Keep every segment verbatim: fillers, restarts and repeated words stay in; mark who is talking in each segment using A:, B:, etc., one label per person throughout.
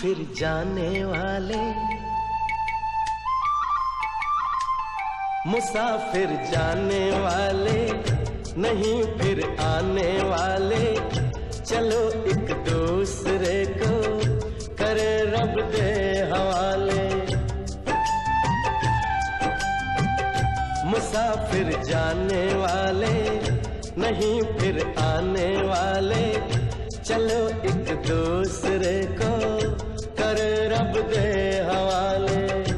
A: मुसाफिर जाने वाले, मुसाफिर जाने वाले, नहीं फिर आने वाले, चलो एक दूसरे को करे रब दे हवाले। मुसाफिर जाने वाले, नहीं फिर आने वाले, चलो एक दूसरे को करे रब दे हवाले।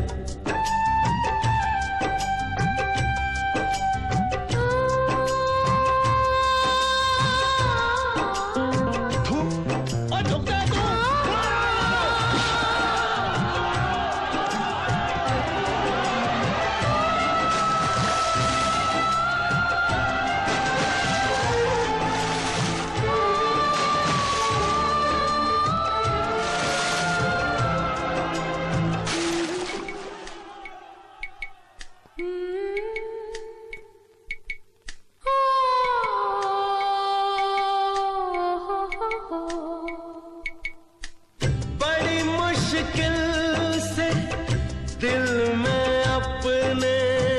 A: बड़ी मुश्किल से दिल में अपने,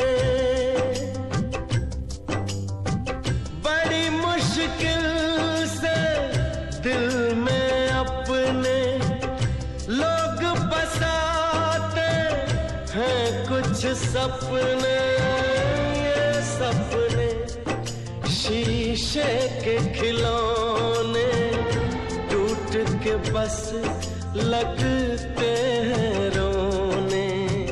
A: बड़ी मुश्किल से दिल में अपने लोग बसाते हैं कुछ सपने। ये सपने शीशे के खिलौने, टूट के बस लगते हैं रोने।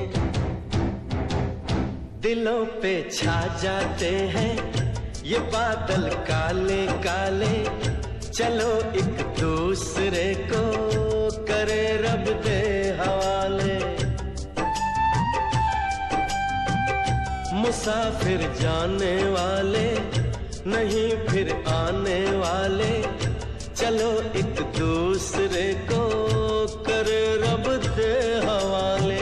A: दिलों पे छा जाते हैं ये बादल काले काले, चलो एक दूसरे को करे रब दे हवाले। मुसाफिर जाने वाले, नहीं फिर आने वाले, चलो एक दूसरे को करे रब दे हवाले।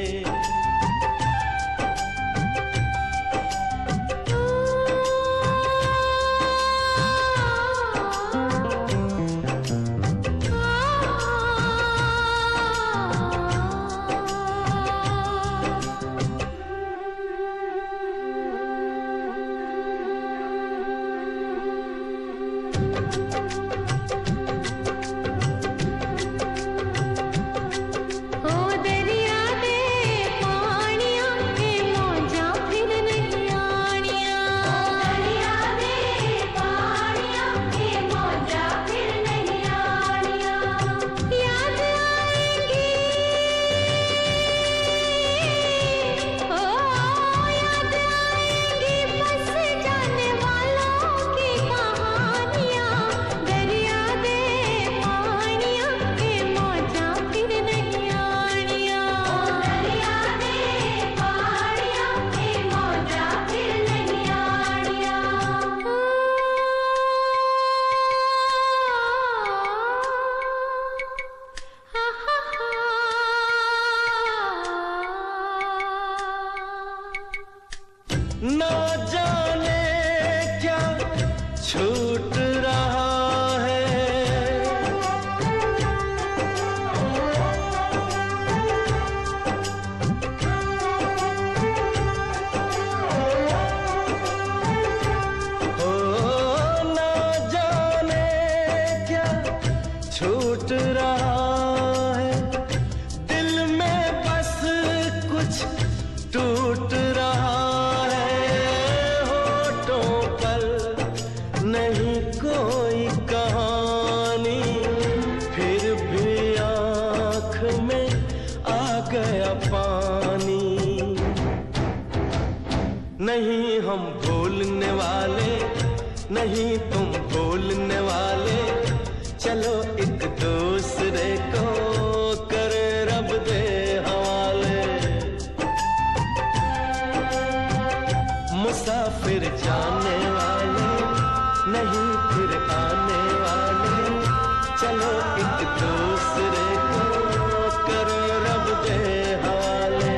A: ना जाने क्या छूट रहा है, हो ना जाने क्या छूट रहा है, दिल में बस कुछ टूट रहा नहीं कोई कहानी, फिर भी आँख में आ गया पानी। नहीं हम भूलने वाले, नहीं तुम भूलने वाले, चलो एक दूसरे को करे रब दे हवाले। मुसाफिर जाने वाले, नहीं फिर आने वाले, चलो एक दूसरे को करे रब दे हवाले।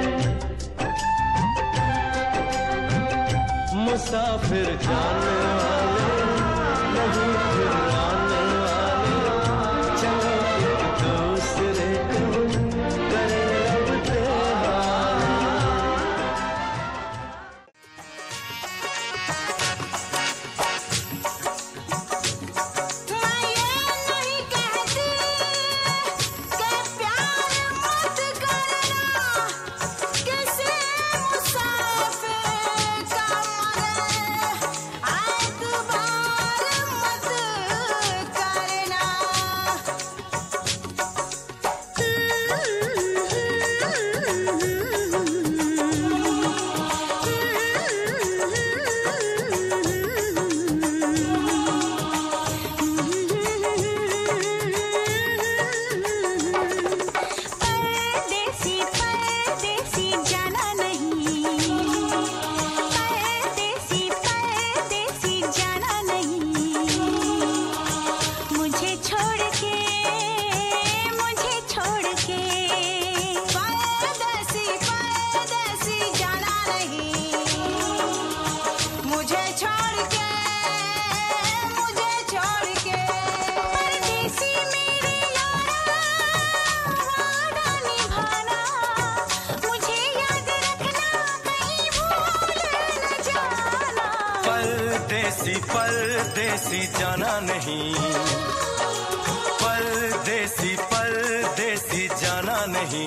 A: मुसाफिर जाने वाले, नहीं फिर आने वाले, चलो एक दूसरे को परदेसी परदेसी जाना नहीं, परदेसी परदेसी जाना नहीं,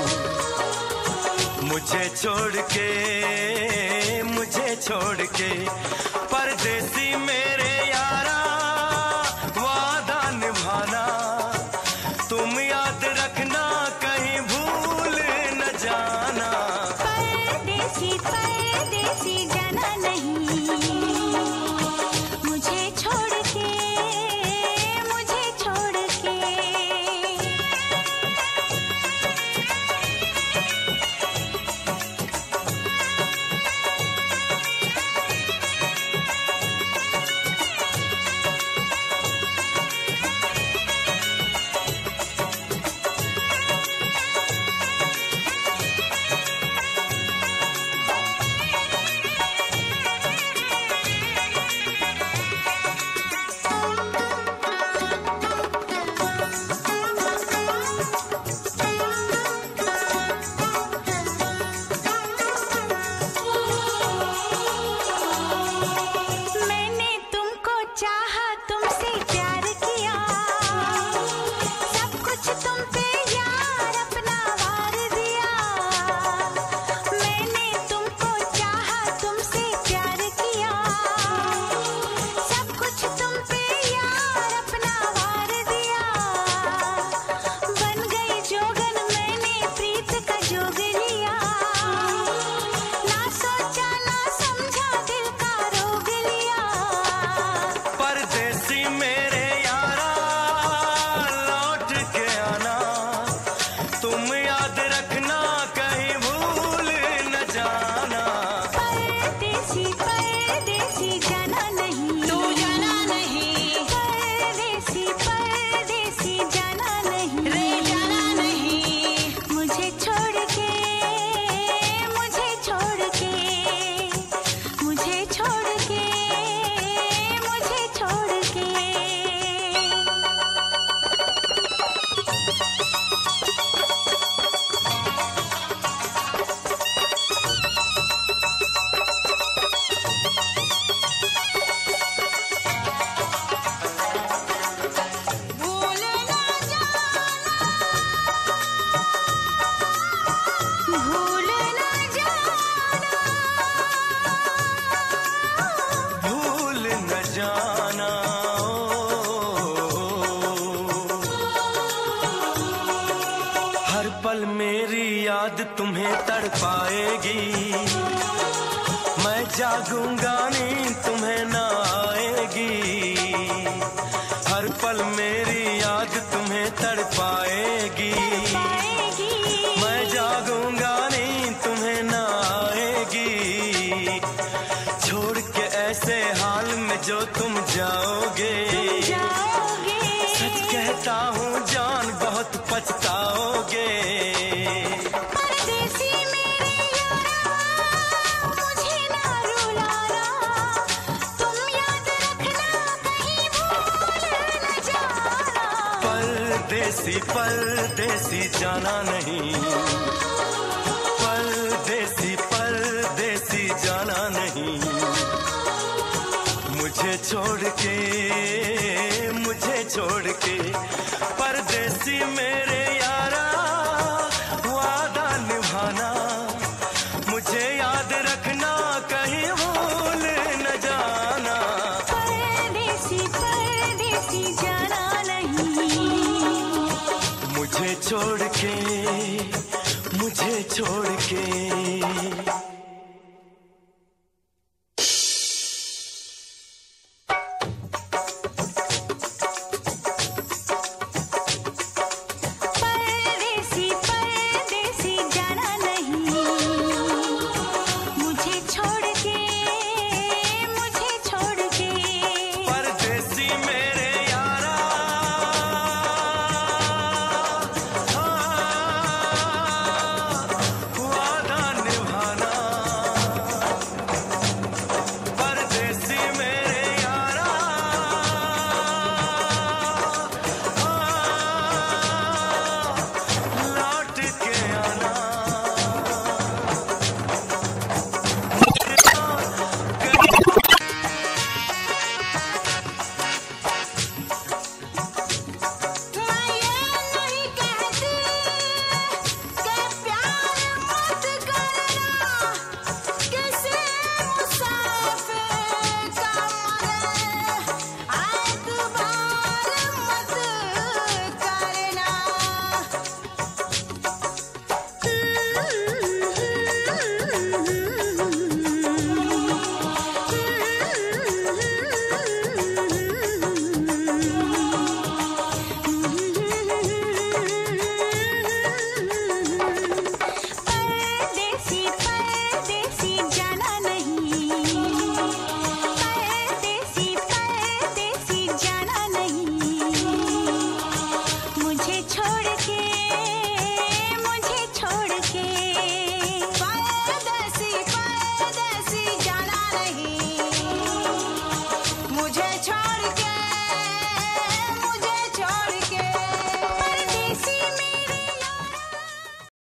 A: मुझे छोड़ के मुझे छोड़ के परदेसी मेरे यारा वादा निभाना, तुम याद रखना कहीं भूल न जाना।
B: परदेसी परदेसी जाना नहीं, मुझे छोड़ के मुझे छोड़ के।
A: पल मेरी याद तुम्हें तड़पाएगी, मैं जागूंगा नींद तुम्हें ना आएगी। हर पल मेरी याद तुम्हें तड़पाएगी, मैं जागूंगा नींद तुम्हें ना आएगी। छोड़ के ऐसे हाल में जो तुम जाओगे, सच कहता हूँ जान बहुत पछताओगे।
B: परदेसी मेरे यारा मुझे ना रुलाना, तुम याद रखना कहीं भूल न जाना।
A: परदेसी परदेसी जाना नहीं, परदेसी परदेसी जाना नहीं, मुझे छोड़ के मुझे छोड़ के परदेसी मेरे यारा वादा निभाना, मुझे याद रखना कहीं भूल न जाना।
B: परदेसी परदेसी जाना नहीं,
A: मुझे छोड़ के